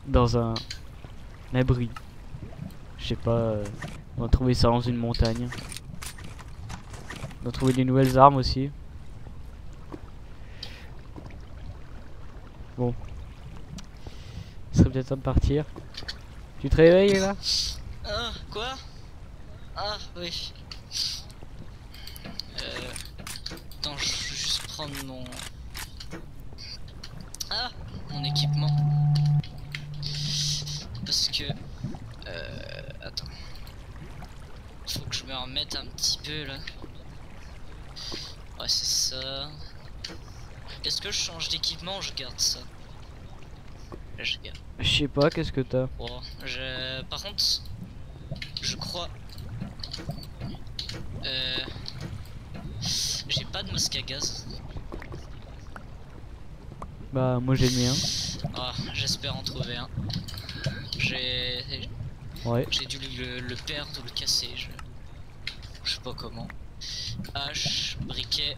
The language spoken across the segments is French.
dans un abri. Je sais pas, on va trouver ça dans une montagne. On va trouver des nouvelles armes aussi. Bon. Il serait peut-être temps de partir. Tu te réveilles là? Ah, quoi? Ah, oui. Attends, je vais juste prendre mon... Ah, mon équipement. Parce que... attends. Faut que je me remette un petit peu là. Ouais, c'est ça. Est-ce que je change d'équipement ou je garde ça? Là, je garde. Je sais pas, qu'est-ce que t'as? Oh, par contre, je crois... J'ai pas de masque à gaz. Bah moi j'ai le mien. Ah, j'espère en trouver un. Ouais. J'ai dû le perdre ou le casser, je sais pas comment. Hache, briquet.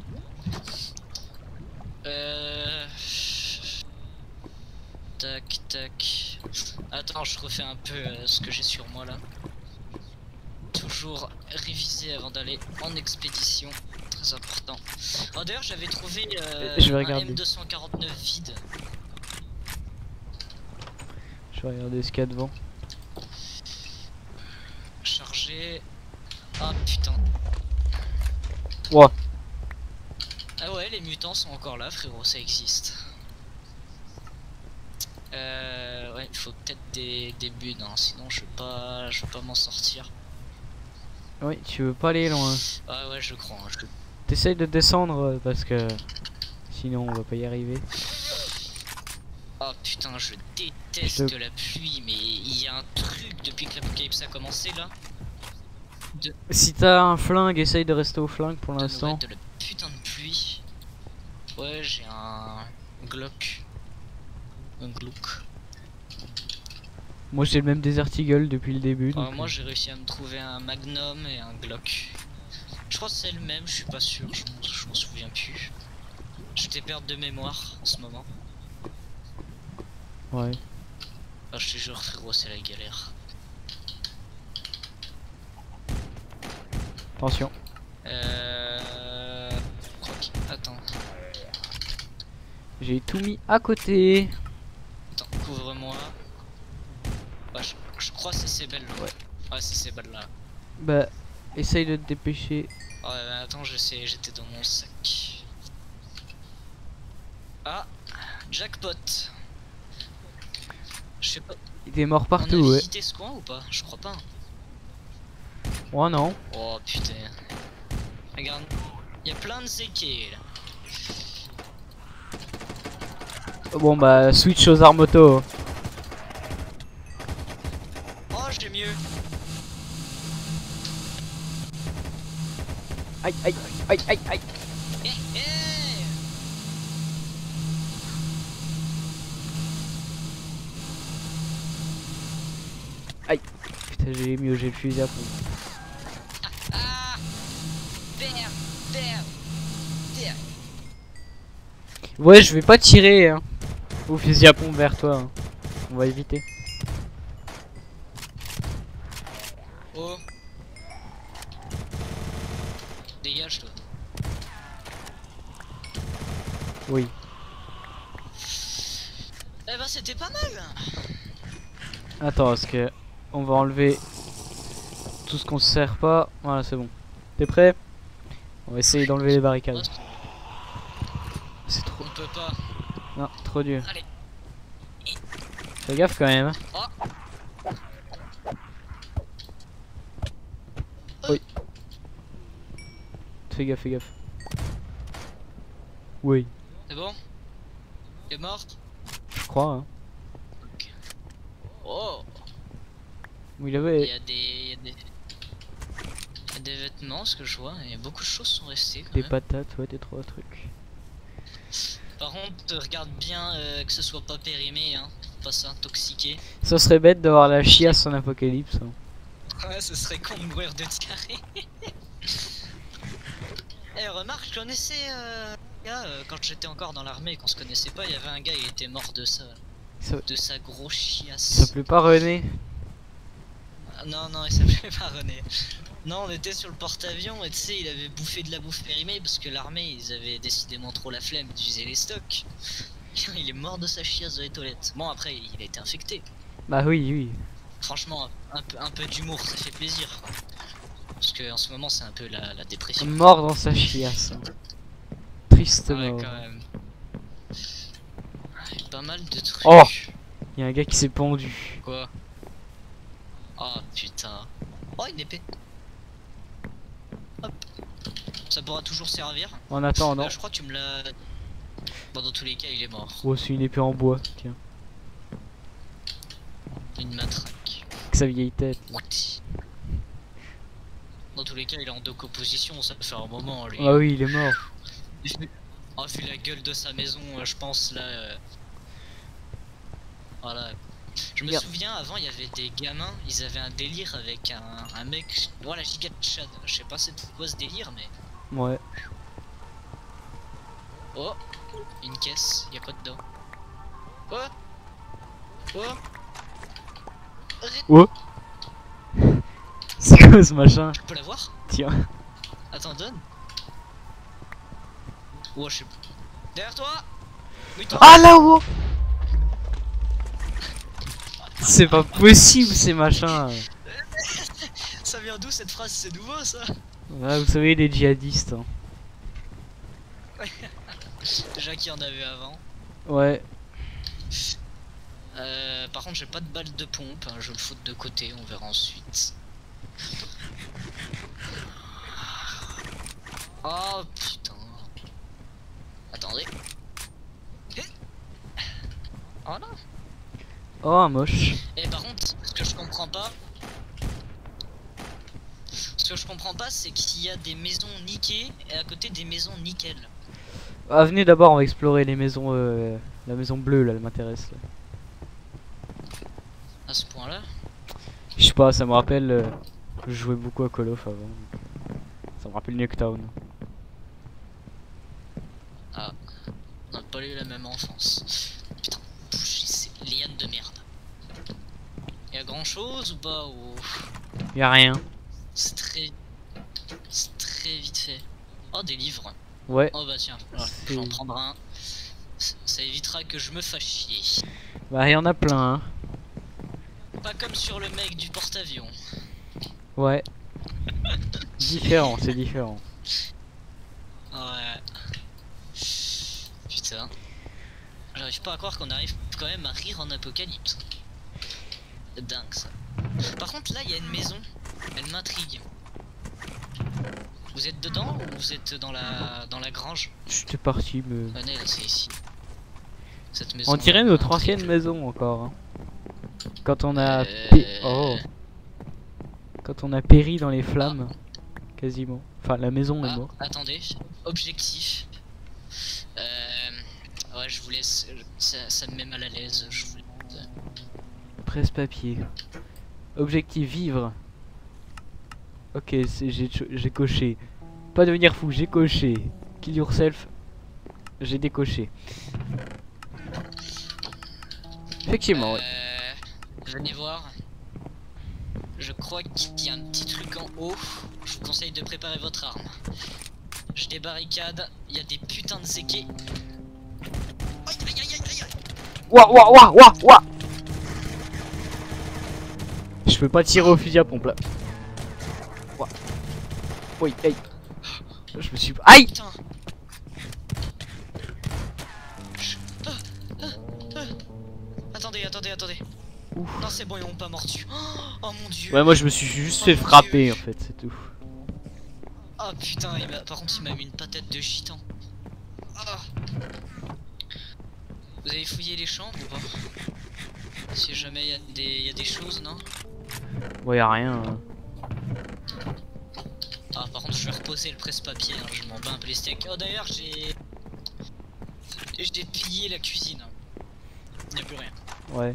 Tac, tac. Attends, je refais un peu ce que j'ai sur moi là. Toujours réviser avant d'aller en expédition. Très important. Oh, d'ailleurs, j'avais trouvé je vais un regarder. M249 vide. Je vais regarder ce qu'il y a devant. Chargé. Ah putain. Ouah. Ah ouais, les mutants sont encore là, frérot, ça existe. Ouais, il faut peut-être des buts, hein, sinon je vais pas m'en sortir. Oui, tu veux pas aller loin. Ah ouais, je crois. Hein, T'essayes de descendre parce que sinon on va pas y arriver. Oh putain, je déteste la pluie, mais il y a un truc depuis que l'apocalypse a commencé là. Si t'as un flingue, essaye de rester au flingue pour l'instant. De la putain de pluie. Ouais, j'ai un Glock. Un Glock. Moi j'ai le même Desert Eagle depuis le début. Donc moi j'ai réussi à me trouver un Magnum et un Glock. Je crois que c'est le même, je suis pas sûr, je m'en souviens plus. Je t'ai perdre de mémoire en ce moment. Ouais. Ah, je te jure frérot, c'est la galère. Attention. Attends. J'ai tout mis à côté. Attends, couvre-moi. Bah, je crois que c'est ces belles là. Ouais, c'est ces balles là. Bah, essaye de te dépêcher. Ouais, attends, j'étais dans mon sac. Ah, jackpot. Je sais pas. Il est mort partout, on a ouais. visité ce coin ou pas? Je crois pas. Oh non. Oh putain. Regarde, il y a plein de zékés là. Bon bah, switch aux armes auto. Oh, j'ai mieux. Aïe, aïe, aïe, aïe, aïe. Eh, eh. Aïe. Putain, j'ai mieux, j'ai le fusil à pompe. Ah, terre. Ouais, je vais pas tirer hein, au fusil à pompe vers toi. Hein. On va éviter. Oh. Dégage toi. Oui. Eh ben c'était pas mal. Attends, parce que on va enlever tout ce qu'on se sert pas. Voilà, c'est bon. T'es prêt? On va essayer d'enlever les barricades. C'est trop. On peut pas. Non, trop dur. Allez. Fais gaffe quand même. Oh. Oui. Fais gaffe, fais gaffe. Oui. C'est bon? Il est mort? Je crois. Hein. Okay. Oh. Où il avait. Il y a des vêtements, ce que je vois, et beaucoup de choses sont restées quand Des même. patates, ouais, des trois trucs. Par contre, regarde bien que ce soit pas périmé, hein, pas s'intoxiquer. Ça serait bête d'avoir la chiasse en apocalypse. Hein. Ouais, ce serait con de mourir de diarrhée. Eh, remarque, je connaissais gars, quand j'étais encore dans l'armée, qu'on se connaissait pas, il y avait un gars, il était mort de ça. Ça, de sa grosse chiasse. ça s'appelait pas René? Ah, non, non, il s'appelait pas René. Non, on était sur le porte-avions et tu sais, il avait bouffé de la bouffe périmée parce que l'armée, ils avaient décidément trop la flemme d'utiliser les stocks. Il est mort de sa chiasse dans les toilettes. Bon, après, il a été infecté. Bah oui, oui. Franchement, un peu d'humour, ça fait plaisir. Parce que en ce moment, c'est un peu la dépression. Mort dans sa chiasse. Triste Ouais, mort. quand même. Pas mal de trucs. Oh, il y a un gars qui s'est pendu. Quoi? Oh putain. Oh, une épée. Hop. Ça pourra toujours servir. En attendant. Je crois que tu me l'as... Bon, dans tous les cas, il est mort. Oh, c'est une épée en bois, tiens. Une matraque. Avec sa vieille tête. Dans tous les cas, il est en décomposition, ça fait un moment, lui. Ah oui, il est mort. Oh, vu la gueule de sa maison, je pense, là... Voilà. Je me Merde. souviens, avant, il y avait des gamins, ils avaient un délire avec un mec... Voilà, giga de Chad. Je sais pas c'est quoi ce délire, mais... Ouais. Oh, une caisse, y a quoi dedans? Quoi? Quoi? Oh. C'est quoi ce machin? Je peux l'avoir? Tiens. Attends, donne. Oh, je sais pas. Derrière toi! Oui-toi. Ah là-haut! C'est pas possible ces machins. Ça vient d'où cette phrase? C'est nouveau ça? Ouais, vous savez les djihadistes. Hein. Déjà qu'il y en avait avant. Ouais. Par contre j'ai pas de balle de pompe, hein, je vais le foutre de côté, on verra ensuite. Oh putain. Attendez. Oh non. Oh, un moche. Et par contre, ce que je comprends pas... Ce que je comprends pas, c'est qu'il y a des maisons niquées et à côté des maisons nickel. Ah, venez d'abord, on va explorer les maisons. La maison bleue là, elle m'intéresse. Là. À ce point là. Je sais pas, ça me rappelle que je jouais beaucoup à Call of avant. Ça me rappelle Nuketown. Ah, on n'a pas eu la même enfance. Putain, bouger ces lianes de merde. Y'a grand chose ou pas ou... Y'a rien. C'est très vite fait. Oh, des livres. Ouais. Oh bah tiens, voilà, j'en prendrai un. Ça évitera que je me fasse chier. Bah, y'en a plein. Hein. Pas comme sur le mec du porte-avions. Ouais. Différent, c'est différent. Ouais. Putain. J'arrive pas à croire qu'on arrive quand même à rire en apocalypse. C'est dingue ça. Par contre là il y a une maison. Elle m'intrigue. Vous êtes dedans ou vous êtes dans la grange? J'étais parti, mais. Venez là, c'est ici. Cette maison. On dirait notre m'intrigue. ancienne maison encore. Hein. Quand on a. Oh. Quand on a péri dans les flammes. Quasiment. Enfin, la maison est morte. Attendez. Objectif. Ouais, je vous laisse. Ça me met mal à l'aise. Je vous laisse. Presse-papier. Objectif vivre. Ok, j'ai coché. Pas devenir fou, j'ai coché. Kill yourself. J'ai décoché. Effectivement, ouais. Venez voir. Je crois qu'il y a un petit truc en haut. Je vous conseille de préparer votre arme. Je débarricade. Il y a des putains de zékés. Aïe aïe aïe aïe aïe. Ouah, ouah, ouah, ouah, ouah. Je peux pas tirer au fusil à pompe là. Ouah. Oui, hey. Je me suis... Aïe. Putain. Attendez, attendez. Ouf. Non, c'est bon, ils m'ont pas mordu. Oh mon dieu. Ouais, moi je me suis juste fait mon frapper Dieu. en fait, c'est tout. Oh putain, par contre, il m'a mis une patate de gitan. Ah. Vous avez fouillé les chambres ou pas? Si jamais il y a des choses, non? Ouais, y'a rien. Hein. Ah, par contre, je vais reposer le presse-papier, hein, je m'en bats un peu les steaks. Oh, d'ailleurs, j'ai pillé la cuisine. Il n'y a plus rien. Ouais.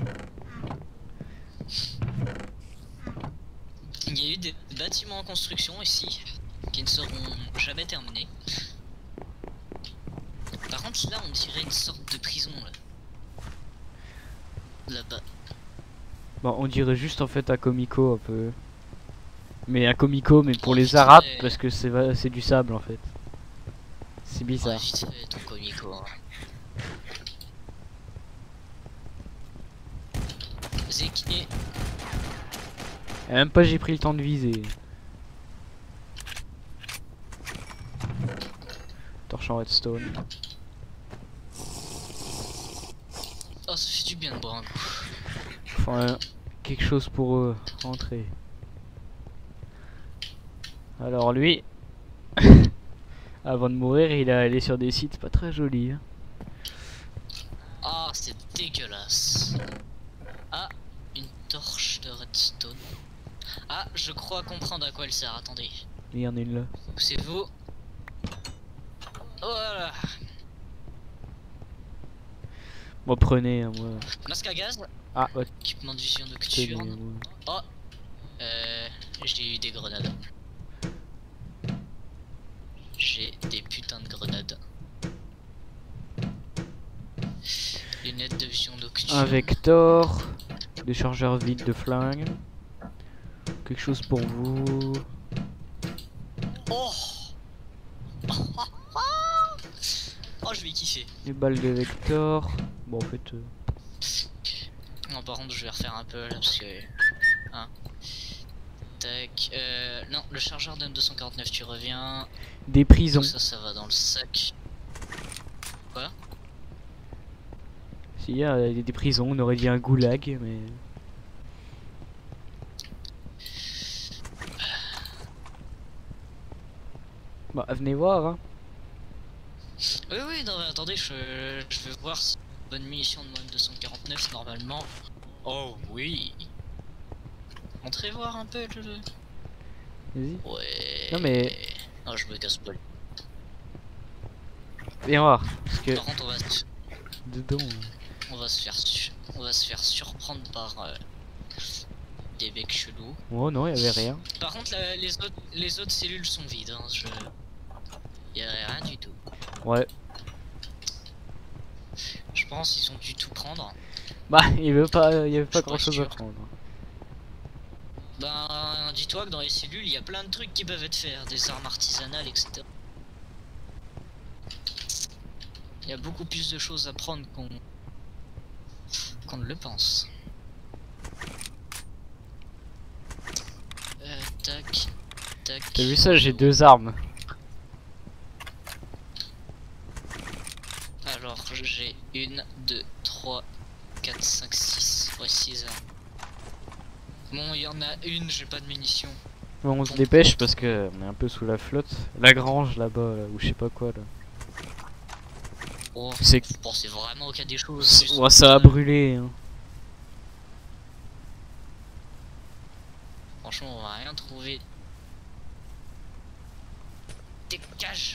Il y a eu des bâtiments en construction ici qui ne seront jamais terminés. Par contre, là, on dirait une sorte de prison. Là. là-bas. Bon, on dirait juste en fait un comico un peu. Mais un comico, mais pour Oh, les vite Arabes, fait. parce que c'est du sable en fait. C'est Ouais, bizarre. vite fait ton comico. Hein. Zeki. Et même pas j'ai pris le temps de viser. Torche en redstone. Oh, ça fait du bien de boire un coup. Enfin, quelque chose pour rentrer. Alors lui, avant de mourir, il est allé sur des sites pas très jolis. Hein. Ah, c'est dégueulasse. Ah, une torche de redstone. Ah, je crois comprendre à quoi elle sert. Attendez. Il y en a une là. C'est vous. Voilà. Moi prenez, hein, moi. Masque à gaz. Ah ouais, Équipement de vision tenez, nocturne. moi. Oh. J'ai eu des grenades. J'ai des putains de grenades. Lunettes de vision nocturne. Un vector, des chargeurs vides de flingue. Quelque chose pour vous. Oh. Oh, je vais kiffer. Des balles de vector. Bon en fait. Non, par contre, je vais refaire un peu là parce que. Hein. Tac. Non, le chargeur de M249, tu reviens. Des prisons. Tout ça, ça va dans le sac. Quoi? S'il y a des prisons, on aurait dit un goulag, mais. Bah venez voir hein. Oui, oui, non, mais attendez, je vais voir si bonne munition de moins de 249 normalement. Oh oui. Entrez voir un peu le. Vas-y. Ouais. Non, mais- Non, je me casse pas. Viens voir. Parce que Par contre, dedans. on va se faire surprendre par des becs chelous. Oh non, il y avait rien. Par contre, les autres cellules sont vides. Hein, y a rien du tout. Ouais. Je pense qu'ils ont dû tout prendre. Bah il y avait pas suis grand pas chose à sûr. prendre. Ben, dis-toi que dans les cellules, il y a plein de trucs qui peuvent être faits, des armes artisanales, etc. Il y a beaucoup plus de choses à prendre qu'on ne le pense. Tac, tac. T'as vu ça, j'ai 2 armes. Alors, j'ai 1, 2, 3, 4, 5, 6. Ouais, 6 armes. Bon, il y en a une, j'ai pas de munitions. Bon, on se dépêche parce que on est un peu sous la flotte. La grange là-bas, là, ou je sais pas quoi là. Oh, C'est- je pensais vraiment qu'il y a des choses. Ouais, ça a brûlé. Hein. Franchement, on va rien trouver. Dégage.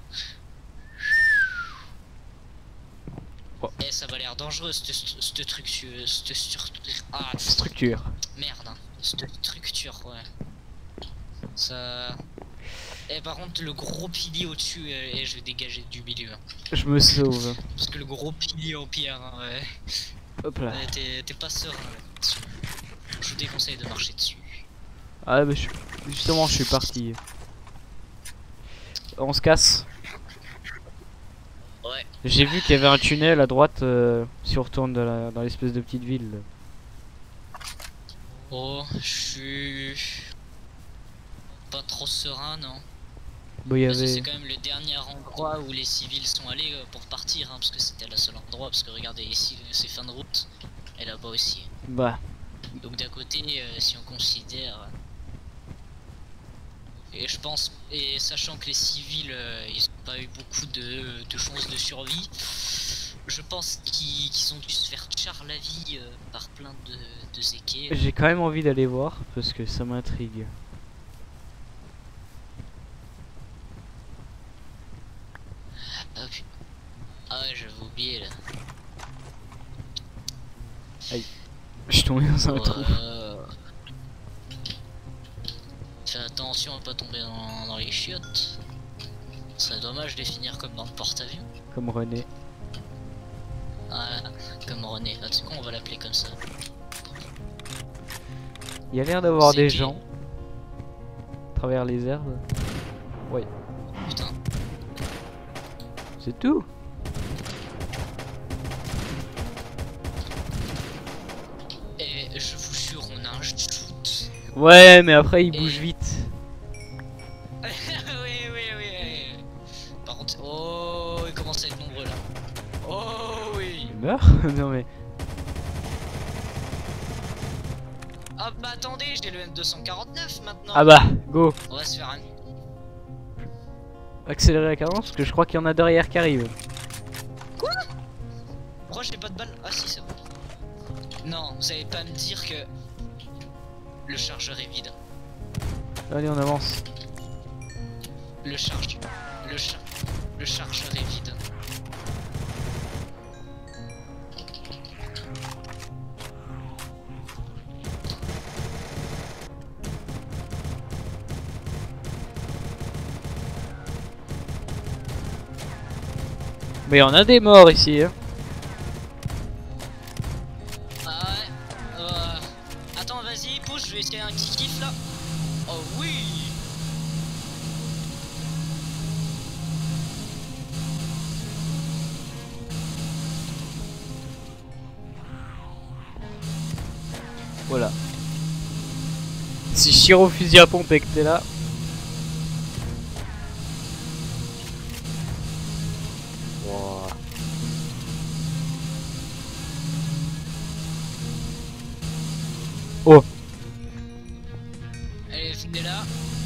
Oh. Eh, ça va l'air dangereux, ce truc, ah, Structure. merde, hein. Cette structure, ouais. Ça. Eh, par contre, le gros pilier au-dessus, et je vais dégager du milieu. Hein. Je me sauve. Parce que le gros pilier en pierre, hein, ouais. Hop là. Ouais, t'es pas serein là-dessus. Je vous déconseille de marcher dessus. Ah bah justement je suis parti. On se casse. Ouais. J'ai vu qu'il y avait un tunnel à droite si on retourne dans l'espèce de petite ville. Là. Oh, je suis pas trop serein, non. Bon il y Parce que c'est avait. quand même le dernier endroit où les civils sont allés pour partir, hein, parce que c'était le seul endroit, parce que regardez ici, c'est fin de route, et là-bas aussi. Bah. Donc d'un côté, si on considère... Et je pense, et sachant que les civils, ils ont pas eu beaucoup de chances de survie, je pense qu'ils ont dû se faire char la vie par plein de zékés. J'ai quand même envie d'aller voir parce que ça m'intrigue. Ah, ah ouais, j'avais oublié là. Je suis tombé dans un trou. Fais attention à pas tomber dans les chiottes. Ce serait dommage de finir comme dans le porte-avions. Comme René. Voilà. comme René. Ah, tu sais quoi, on va l'appeler comme ça. Il y a l'air d'avoir des C'était- gens à travers les herbes. Ouais, Putain. c'est tout. Et je vous jure, on a un shoot. Ouais, mais après il Et- bouge vite. oui. Par contre, oh, il commence à être nombreux là. Oh oui. Il meurt. Non mais. Ah bah attendez, j'ai le M249 maintenant. Ah bah, go. On va se faire un... Accélérer la cadence parce que je crois qu'il y en a derrière qui arrivent. Pourquoi j'ai pas de balle? Ah si, c'est bon. Non, vous allez pas me dire que le chargeur est vide. Allez, on avance. Le chargeur est vide. Mais on a des morts ici. Hein. Ah ouais. Attends, vas-y, pousse, je vais essayer un petit kiff là. Oh oui. Voilà. Si je tire au fusil à pompe et que t'es là. Wow. Oh. Allez, venez là.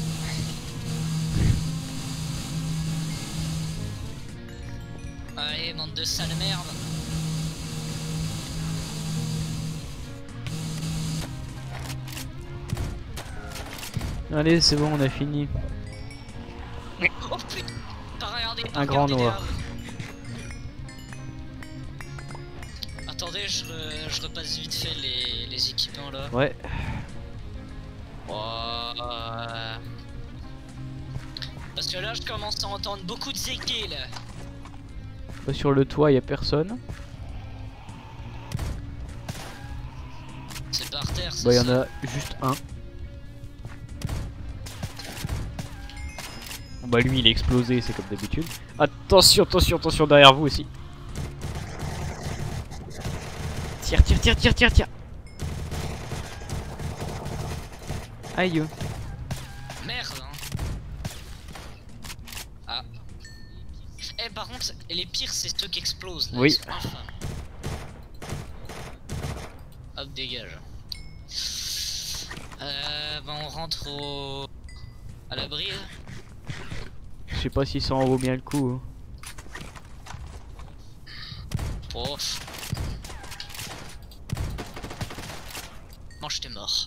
Allez, bande de sale merde. Allez, c'est bon, on a fini. Oh putain. T'as regardé, Un grand noir. Attendez, je repasse vite fait les équipements là. Ouais. Oh, parce que là, je commence à entendre beaucoup de zéké là. Pas sur le toit, y a personne. C'est par terre, c'est Bah, y en ça. a juste un. Bon, bah, lui, il est explosé, c'est comme d'habitude. Attention, attention, attention derrière vous aussi. Tire, tire, tire, tire, tire, tire. Aïe. Merde, hein. Ah. Eh, par contre, les pires, c'est ceux qui explosent là. Oui. Ils sont infâmes. Hop, dégage. Bah, on rentre au. À l'abri là. Je sais pas si ça en vaut bien le coup. Hein. Oh. Moi, j'étais mort.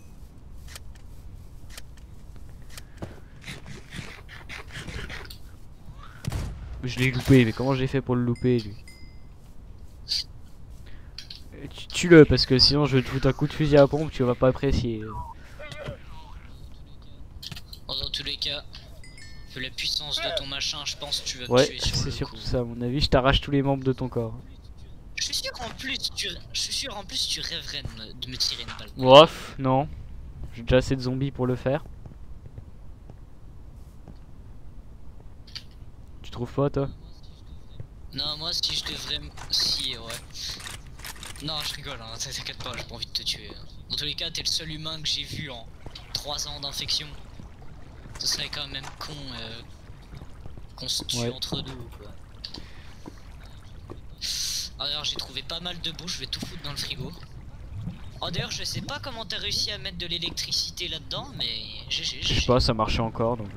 Je l'ai loupé, mais comment j'ai fait pour le louper lui? Tue-le parce que sinon je vais te foutre un coup de fusil à pompe, tu vas pas apprécier. Bon, dans tous les cas, vu la puissance de ton machin, je pense que tu vas me Ouais, tuer sur c'est le surtout coup. ça à mon avis, je t'arrache tous les membres de ton corps. Je suis sûr en plus tu rêverais de me tirer une balle. Bref, non. J'ai déjà assez de zombies pour le faire. Tu trouves pas toi? Non, moi si je devrais si ouais. Non, je rigole, hein, t'inquiète pas, j'ai pas envie de te tuer. Hein. Dans tous les cas, t'es le seul humain que j'ai vu en 3 ans d'infection. Ce serait quand même con qu'on se tue entre nous quoi. Ah, d'ailleurs, j'ai trouvé pas mal de bouffe, je vais tout foutre dans le frigo. Oh, d'ailleurs, je sais pas comment t'as réussi à mettre de l'électricité là-dedans, mais GG. Je sais pas, ça marchait encore donc.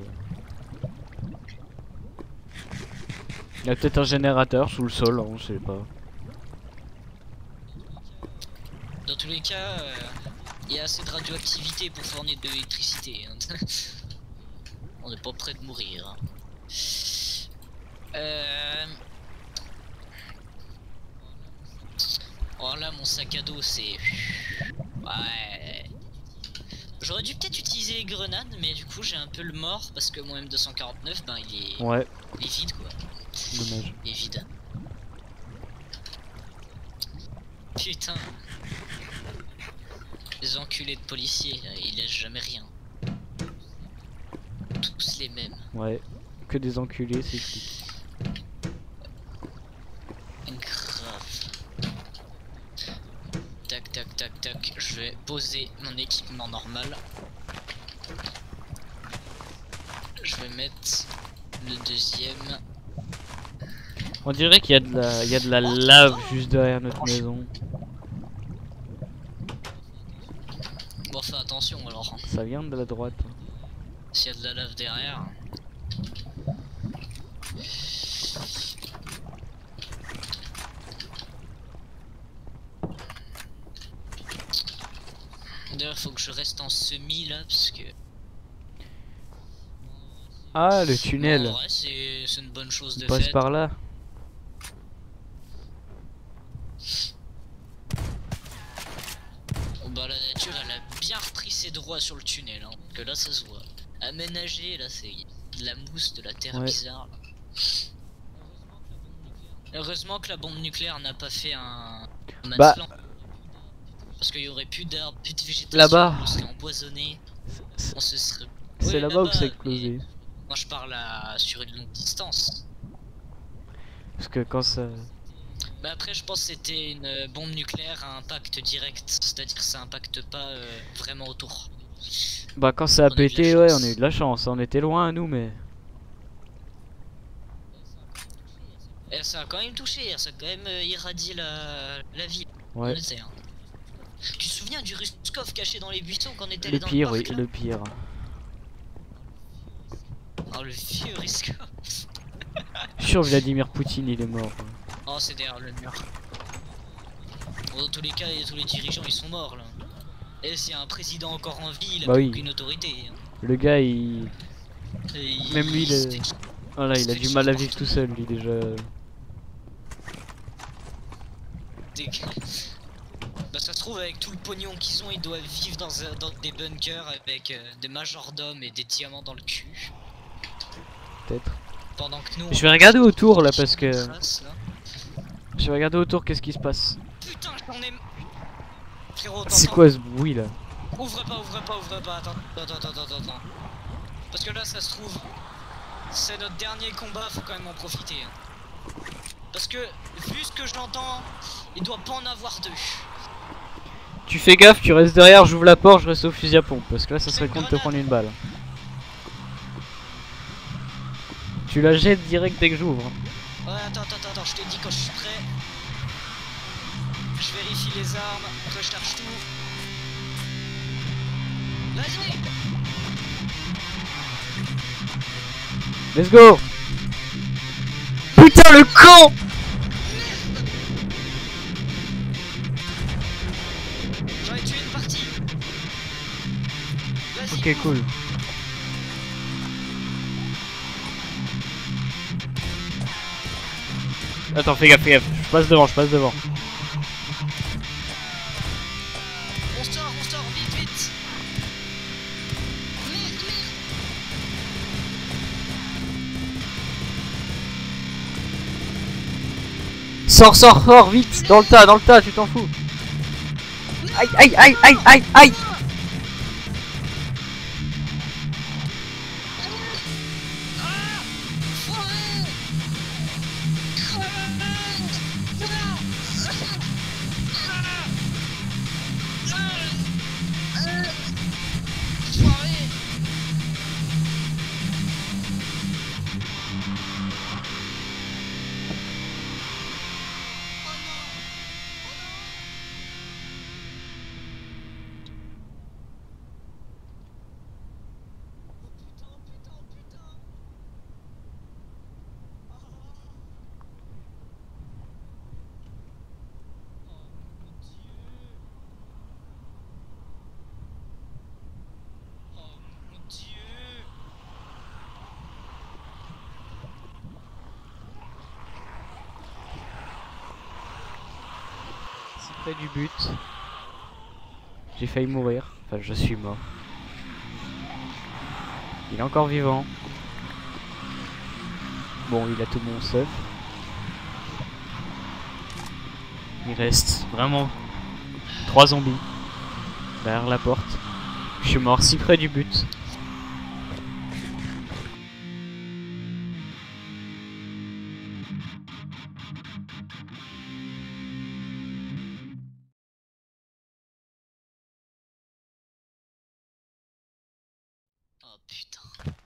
Il y a peut-être un générateur sous le sol, on sait pas. Dans tous les cas, il y a assez de radioactivité pour fournir de l'électricité. Hein. On n'est pas près de mourir. Hein. Oh là, mon sac à dos, c'est... Ouais... J'aurais dû peut-être utiliser les grenades, mais du coup j'ai un peu le mort parce que mon M249, ben il est vide quoi. Dommage. Il est vide. Putain. Les enculés de policiers, là, ils laissent jamais rien. Tous les mêmes. Ouais, que des enculés, c'est flic. Grave. Tac, tac, tac, tac. Je vais poser mon équipement normal. Je vais mettre le deuxième. On dirait qu'il y a de la lave juste derrière notre maison. Bon, fais attention alors. Ça vient de la droite. S'il y a de la lave derrière. D'ailleurs, faut que je reste en semi là parce que. Ah, le tunnel. Non, ouais, c'est une bonne chose de Il passe fait. par là. Oh, bah, la nature, elle a bien repris ses droits sur le tunnel. Hein, que là, ça se voit. Aménagé, là, c'est de la mousse, de la terre Ouais. bizarre. Là. Heureusement que la bombe nucléaire n'a pas fait un Bah. Mansland. Parce qu'il y aurait plus d'arbres, plus de végétation. Là-bas. On serait empoisonné. On se serait. C'est Oui, là-bas où ça a mais explosé. moi, je parle sur une longue distance. Parce que quand ça... Bah après je pense que c'était une bombe nucléaire à impact direct, c'est-à-dire que ça impacte pas vraiment autour. Bah quand ça a On a eu de la pété, ouais, chance. on a eu de la chance. On était loin, nous, mais... Et ça a quand même touché, ça a quand même irradié la ville. Ouais. On était, hein. Tu te souviens du Ruskov caché dans les buissons quand on était Le allé dans pire, le oui, parc, là le pire. Oh le vieux Ruskov. Je suis sûr Vladimir Poutine, il est mort. Oh c'est derrière le mur. Bon, dans tous les cas, tous les dirigeants ils sont morts là. Et s'il y a un président encore en vie, il a Bah plus oui. aucune autorité. Hein. Le gars, il... Et Même lui, il est... c'était- Voilà, il a c'était du le mal à chef vivre partout. tout seul, lui, déjà. Bah ça se trouve avec tout le pognon qu'ils ont, ils doivent vivre dans des bunkers avec des majordomes et des diamants dans le cul. Peut-être. Pendant que nous... Je vais regarder autour, là, parce que... Trace, là. Je vais regarder autour, qu'est-ce qui se passe. Putain, j'en ai... Frérot, C'est t'entends? quoi ce bruit, là? Ouvre pas, attends. Parce que là, ça se trouve, c'est notre dernier combat, faut quand même en profiter. Hein. Parce que, vu ce que j'entends, il doit pas en avoir deux. Tu fais gaffe, tu restes derrière, j'ouvre la porte, je reste au fusil à pompe. Parce que là, ça serait con de te Grenade. prendre une balle. Tu la jettes direct dès que j'ouvre. Ouais, attends, je te dis quand je suis prêt. Je vérifie les armes, recharge tout. Vas-y! Let's go! Putain, le con! J'en ai tué une partie. Vas-y. Ok, cool. Attends, fais gaffe, je passe devant, On sort, vite. Merde. Sors, vite, dans le tas, tu t'en fous. Aïe. C'est près du but. J'ai failli mourir. Enfin, je suis mort. Il est encore vivant. Bon, il a tout mon stuff. Il reste vraiment 3 zombies derrière la porte. Je suis mort si près du but. Oh putain.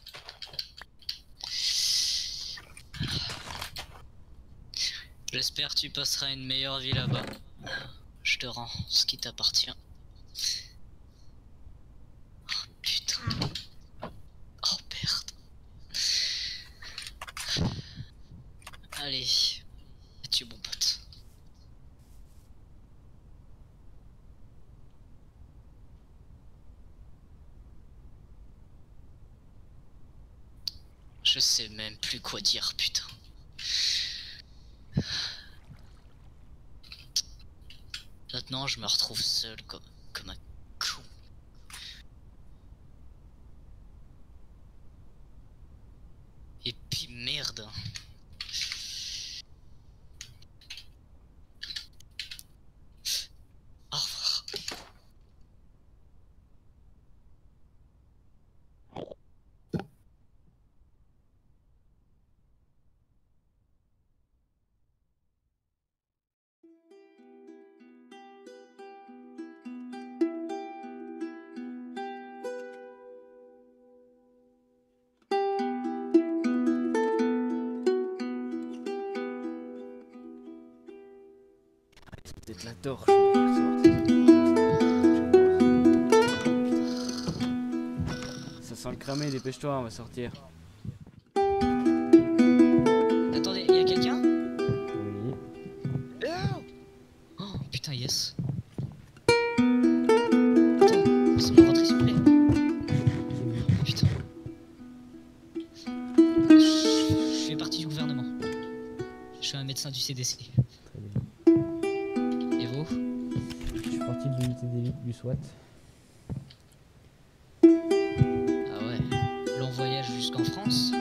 J'espère que tu passeras une meilleure vie là-bas. Je te rends ce qui t'appartient. Oh putain. Oh merde. Allez. Tu bon pote. Je sais même plus quoi dire, putain. Maintenant, je me retrouve seul comme un con. Et puis merde. Au revoir. Peut-être la torche, mais ça sent le cramé, dépêche-toi, on va sortir. Attendez, y'a quelqu'un? Oui. Oh putain, yes. Attends, laissez-moi rentrer s'il vous plaît. Putain. Je fais partie du gouvernement. Je suis un médecin du CDC. Très bien. Et vous? Je suis parti de l'unité d'élite du SWAT. Ah ouais. Long voyage jusqu'en France?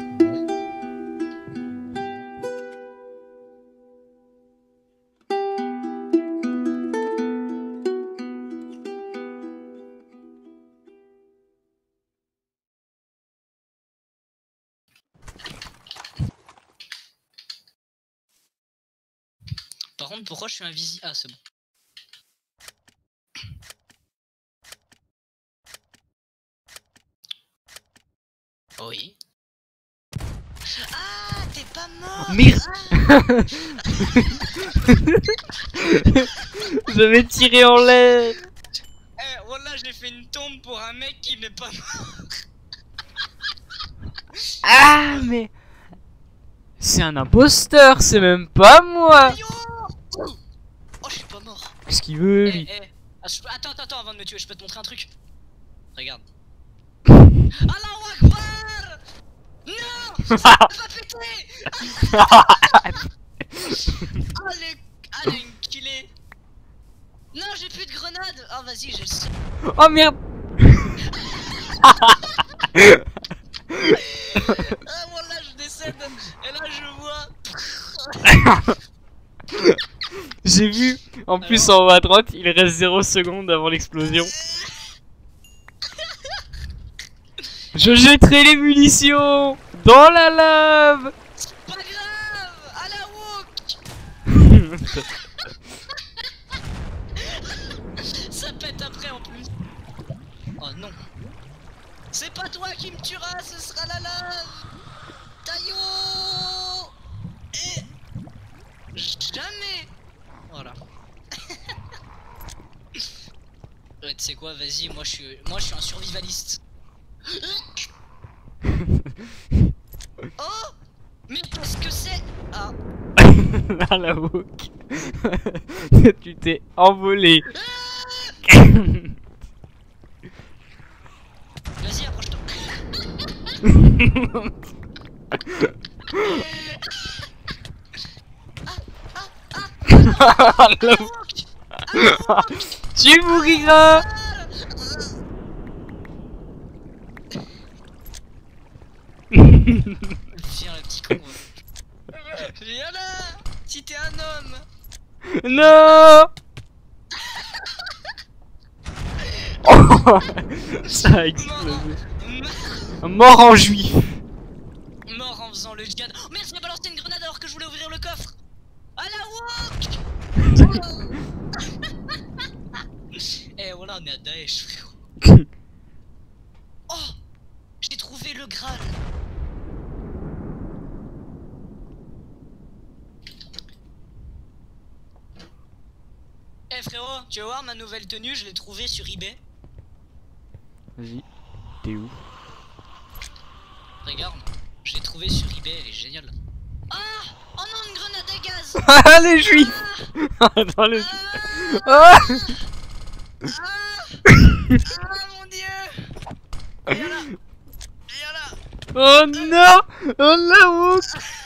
Par contre, pourquoi je suis invisible? Ah, c'est bon. Oui. Ah, t'es pas mort! Merde. J'avais tiré en l'air. Eh, voilà, j'ai fait une tombe pour un mec qui n'est pas mort. Ah mais c'est un imposteur, c'est même pas moi. Aïe, oh, je suis pas mort. Qu'est-ce qu'il veut Eh, lui? eh. Ah, attends, avant de me tuer, je peux te montrer un truc. Regarde. Allahu Akbar! Non! Ça va péter! Ah, le killé! Non, j'ai plus de grenades! Oh, vas-y, j'ai le seum. Oh merde. Ah, voilà, je décède. Et là, je vois. J'ai vu. En plus en haut à droite, il reste 0 secondes avant l'explosion. Je jetterai les munitions dans la lave. Pas grave! À la wook! Ça pète après en plus. Oh non. C'est pas toi qui me tuera, ce sera la lave. Taillot. Et... Jamais. Voilà. Ouais, tu sais quoi, vas-y, moi je suis un survivaliste. Oh. Mais qu'est-ce que c'est? Ah. Là, la wook. Tu t'es envolé. Vas-y, approche-toi. Tu mouriras. Viens, le petit con. Viens là. Si t'es un homme. Non. Oh, ça a explosé. Mort en juif. Mort en faisant le djihad. Oh merde, j'ai balancé une grenade alors que je voulais ouvrir le coffre. À la wok. Eh voilà, on est à Daesh, frérot. Oh, j'ai trouvé le Graal. Eh frérot, tu vas voir ma nouvelle tenue, je l'ai trouvée sur eBay. Vas-y. T'es où? Regarde, je l'ai trouvée sur eBay, elle est géniale. Ah, oh non, une grenade à gaz. Ah les juifs. Attends les juifs. Ah. Ah mon dieu. Viens là. Viens là. Oh non. Oh la wouk.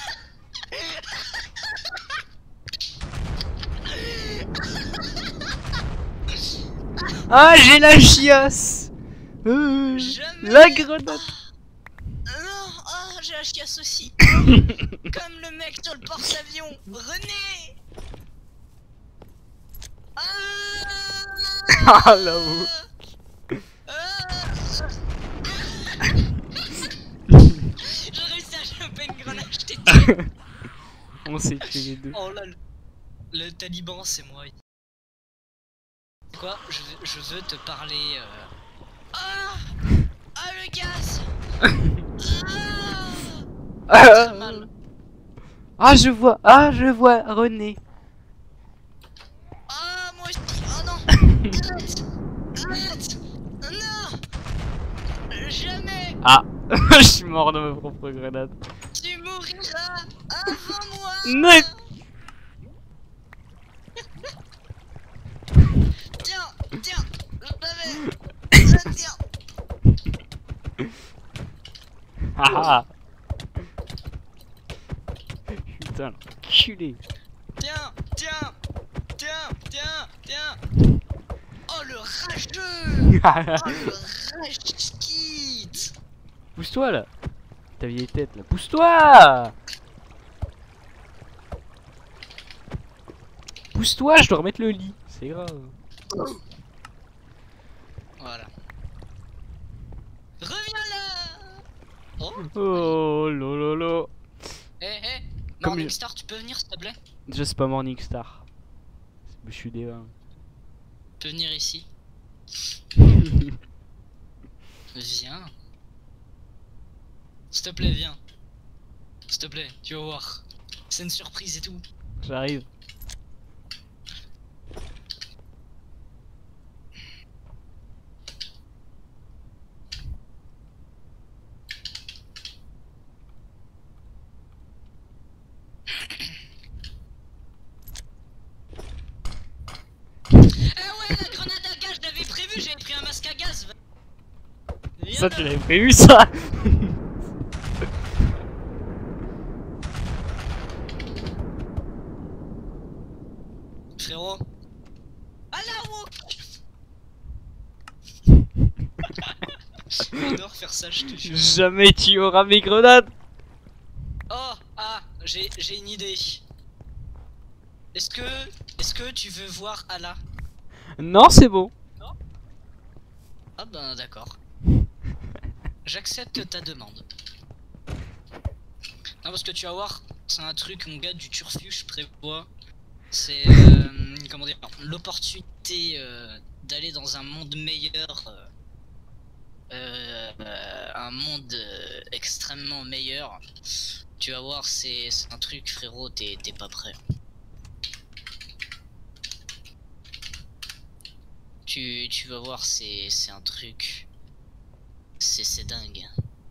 Ah j'ai la chiasse. Jamais. La grenade. Non, oh, j'ai la chiasse aussi. Comme le mec sur le porte-avions. René. Ah la wouk. J'ai réussi à choper une grenade, je t'ai tué. On s'est tués les deux. Oh là, le taliban c'est moi. Quoi, je veux te parler. Ah, ah le gaz. Très mal. Ah je vois René. Ah moi aussi. Oh non. Arrête. Arrête. Non. Jamais. Ah. Je suis mort de ma propre grenade. Tu mouriras avant moi. Non. Tiens, tiens, je tiens. Ah. Putain, l'enculé. Tiens, tiens, tiens, tiens, tiens. Oh le rageux. Oh le rage-quitte. Pousse-toi là. Ta vieille tête là. Pousse-toi. Pousse-toi, je dois remettre le lit. C'est grave. Voilà. Reviens là. Oh. Oh lololo. Eh, eh. Comme Morningstar, tu peux venir s'il te plaît? Je sais pas Morningstar. Je suis débat. Tu peux venir ici. Viens. S'il te plaît, viens. S'il te plaît, tu vas voir. C'est une surprise et tout. J'arrive. Ah ouais, la grenade à gaz, je l'avais prévu, j'avais pris un masque à gaz. Viens Ça là. tu l'avais prévu ça. Frérot. Ah la wok. J'adore faire ça, je te jure. Jamais tu auras mes grenades. Oh, ah, j'ai une idée. Est-ce que tu veux voir Allah? Non c'est bon. Ah ben d'accord. J'accepte ta demande. Non parce que tu vas voir, c'est un truc mon gars du turfuge prévoit. C'est comment dire, l'opportunité d'aller dans un monde meilleur, un monde extrêmement meilleur. Tu vas voir, c'est un truc frérot, t'es pas prêt. Tu vas voir, c'est un truc, c'est dingue.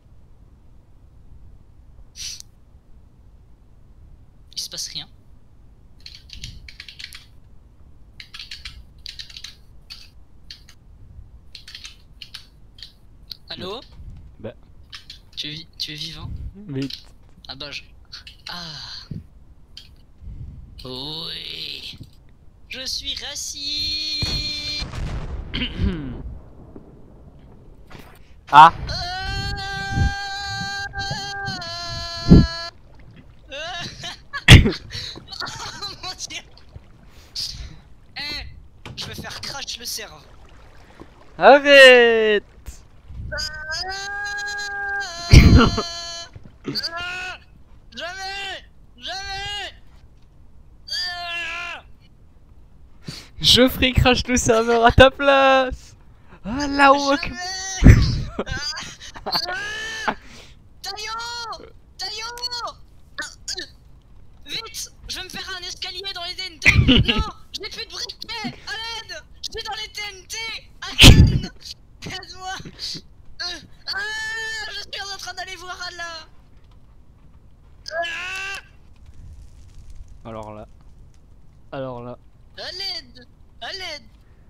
Il se passe rien. Allô? Bah. Tu es vivant? Mais Ah bah je... Ah. Oui. Je suis raciste. ah. Oh mon dieu. je vais faire crash le serveur. Arrête. Jamais. Je ferai crash le serveur à ta place. Ah là-haut. Taillot. Vite, je vais me faire un escalier dans les TNT. Non, j'ai plus de briquet. À l'aide, je suis dans les TNT. Aide-moi. Je suis en train d'aller voir Allah. Alors là. À l'aide.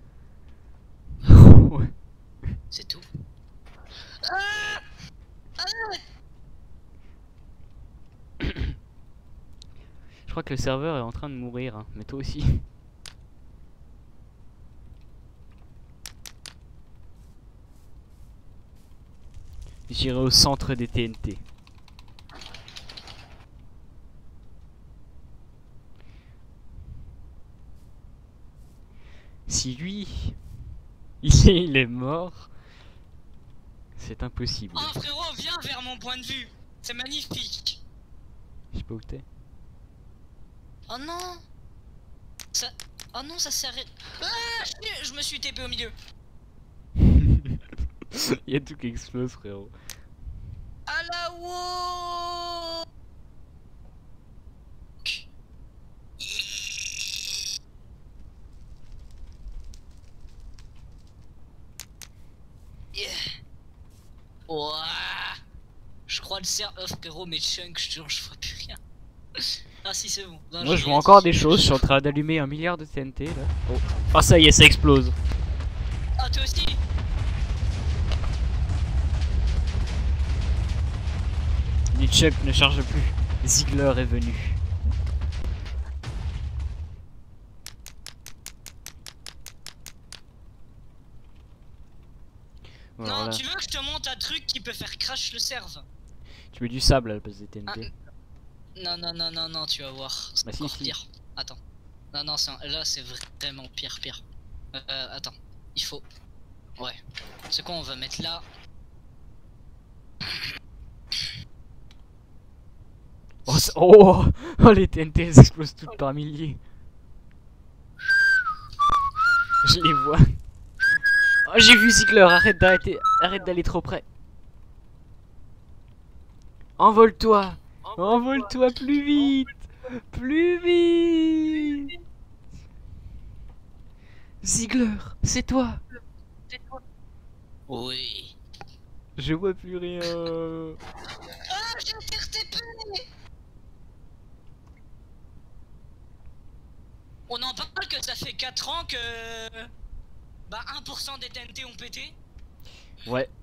Ouais. C'est tout. Je crois que le serveur est en train de mourir, hein. Mais toi aussi. J'irai au centre des TNT. Si lui, il est mort, c'est impossible. Oh frérot, viens vers mon point de vue. C'est magnifique. Je sais pas où t'es. Oh non. Ça... Oh non, ça s'arrête. Je me suis TP au milieu. Il y a tout qui explose, frérot. À la wow. Yeah. Ouah. Je crois le serveur, frérot, mes chunks, je te jure, je vois plus rien. Ah si, c'est bon. Non, Moi je vois encore des choses, je suis en train d'allumer 1 milliard de TNT là. Oh. Ah ça y est, ça explose. Ah toi aussi. Les chucks ne chargent plus. Ziegler est venu. Voilà. Non, tu veux que je te monte un truc qui peut faire crash le serve? Tu mets du sable à la place des TNT. Non, tu vas voir. C'est Bah, si, encore si. pire. Attends. Non, là c'est vraiment pire. Attends. Il faut. Ouais. C'est quoi, on va mettre là. Oh, oh, les TNT elles explosent toutes par milliers. Je les vois. Oh, j'ai vu Ziegler, arrête d'aller trop près. Envole-toi. Envole-toi plus vite. Plus vite. Ziegler, c'est toi. Oui. Je vois plus rien. Ah, j'ai été RTP. On en parle que ça fait 4 ans que... Bah 1% des TNT ont pété. Ouais,